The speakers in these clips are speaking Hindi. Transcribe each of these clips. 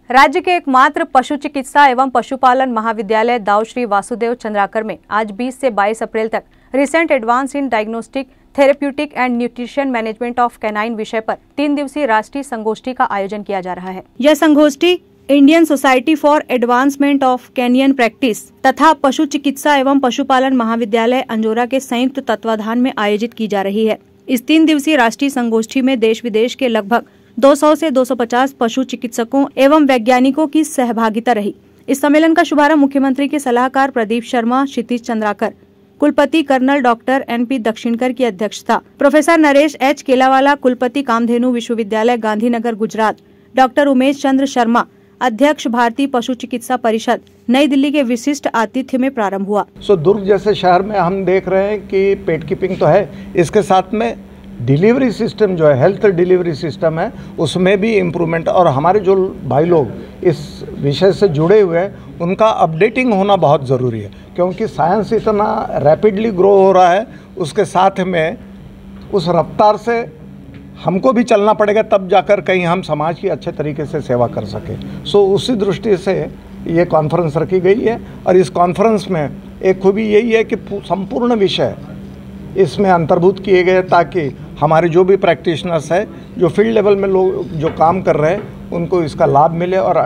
राज्य के एकमात्र पशु चिकित्सा एवं पशुपालन महाविद्यालय दाऊ श्री वासुदेव चंद्राकर में आज 20 से 22 अप्रैल तक recent advance in diagnostic therapeutic and nutrition management of canine विषय पर 3 दिवसीय राष्ट्रीय संगोष्ठी का आयोजन किया जा रहा है। यह संगोष्ठी Indian society for advancement of canine practice तथा पशु चिकित्सा एवं पशुपालन महाविद्यालय अंजोरा के संयुक्त तत्वाधान में आयोजित की जा रही है। इस 3 दिवसीय राष्ट्रीय संगोष्ठी में देश विदेश के लगभग 200 से 250 पशु चिकित्सकों एवं वैज्ञानिकों की सहभागिता रही। इस सम्मेलन का शुभारंभ मुख्यमंत्री के सलाहकार प्रदीप शर्मा, क्षितिज चंद्राकर, कुलपति कर्नल डॉक्टर NP दक्षिणकर की अध्यक्षता, प्रोफेसर नरेश H केलावाला, कुलपति कामधेनु विश्वविद्यालय गांधीनगर गुजरात, डॉक्टर उमेश चंद्र शर्मा, अध्यक्ष भारतीय पशु चिकित्सा परिषद, नई दिल्ली के विशिष्ट आतिथ्य में प्रारंभ हुआ। दुर्ग जैसे शहर में हम देख रहे हैं कि पेट कीपिंग तो है, इसके साथ में डिलीवरी सिस्टम जो है, हेल्थ डिलीवरी सिस्टम है, उसमें भी इम्प्रूवमेंट, और हमारे जो भाई लोग इस विषय से जुड़े हुए हैं उनका अपडेटिंग होना बहुत ज़रूरी है, क्योंकि साइंस इतना रैपिडली ग्रो हो रहा है। उसके साथ में उस रफ्तार से हमको भी चलना पड़ेगा, तब जाकर कहीं हम समाज की अच्छे तरीके से सेवा कर सकें। उसी दृष्टि से ये कॉन्फ्रेंस रखी गई है, और इस कॉन्फ्रेंस में एक खूबी यही है कि संपूर्ण विषय इसमें अंतर्भूत किए गए, ताकि हमारे जो भी प्रैक्टिशनर्स है, जो फील्ड लेवल में लोग जो काम कर रहे हैं, उनको इसका लाभ मिले, और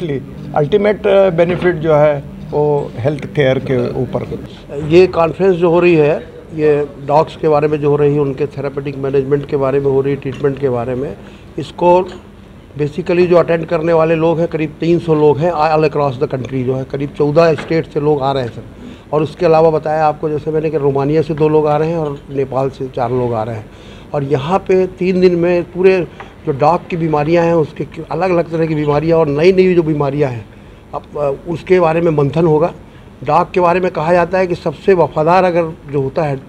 अल्टीमेट बेनिफिट जो है वो हेल्थ केयर के ऊपर। ये कॉन्फ्रेंस जो हो रही है, ये डॉग्स के बारे में जो हो रही है, उनके थेरेपेटिक मैनेजमेंट के बारे में हो रही है, ट्रीटमेंट के बारे में, इसको बेसिकली जो अटेंड करने वाले लोग हैं, करीब 300 लोग हैं ऑल अक्रॉस द कंट्री, जो है करीब 14 स्टेट से लोग आ रहे हैं सर। और उसके अलावा बताया आपको, जैसे मैंने कि रोमानिया से 2 लोग आ रहे हैं और नेपाल से 4 लोग आ रहे हैं। और यहाँ पे 3 दिन में पूरे जो डॉग की बीमारियाँ हैं, उसके अलग अलग तरह की बीमारियाँ और नई नई जो बीमारियाँ हैं, अब उसके बारे में मंथन होगा। डॉग के बारे में कहा जाता है कि सबसे वफादार अगर जो होता है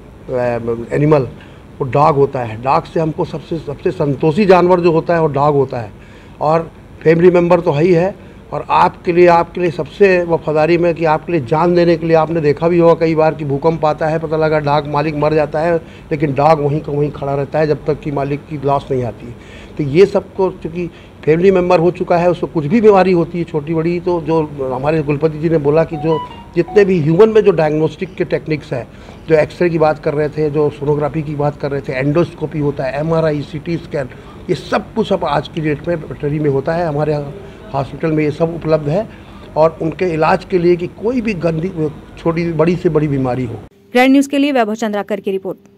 एनिमल, वो डॉग होता है। डॉग से हमको सबसे संतोषी जानवर जो होता है वो डॉग होता है, और फैमिली मेम्बर तो है ही है। और आपके लिए सबसे वफादारी में कि आपके लिए जान देने के लिए, आपने देखा भी होगा कई बार कि भूकंप आता है, पता लगा डॉग मालिक मर जाता है, लेकिन डॉग वहीं का वहीं खड़ा रहता है जब तक कि मालिक की लॉस नहीं आती। तो ये सबको चूँकि फैमिली मेम्बर हो चुका है, उसको कुछ भी बीमारी होती है छोटी बड़ी, तो जो हमारे कुलपति जी ने बोला कि जो जितने भी ह्यूमन में जो डायग्नोस्टिक के टेक्निक्स है, जो एक्सरे की बात कर रहे थे, जो सोनोग्राफी की बात कर रहे थे, एंडोस्कोपी होता है, MRI, CT स्कैन, ये सब कुछ अब आज की डेट में वेटरनरी में होता है। हमारे हॉस्पिटल में ये सब उपलब्ध है, और उनके इलाज के लिए कि कोई भी गंदी छोटी बड़ी से बड़ी बीमारी हो। ग्रैंड न्यूज़ के लिए वैभव चंद्राकर की रिपोर्ट।